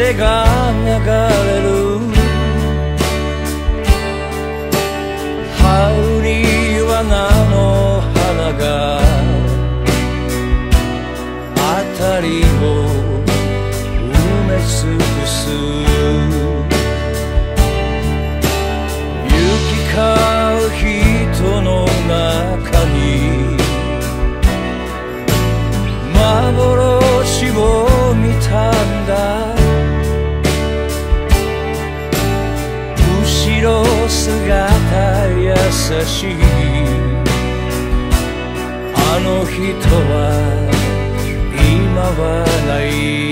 風が流れる羽振罠の花が辺りを埋め尽くす行き交う人の中に幻を見たんだ後ろ姿優しいあの人は今はない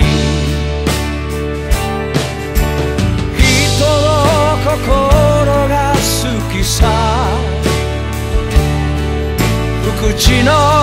人の心が好きさ福地の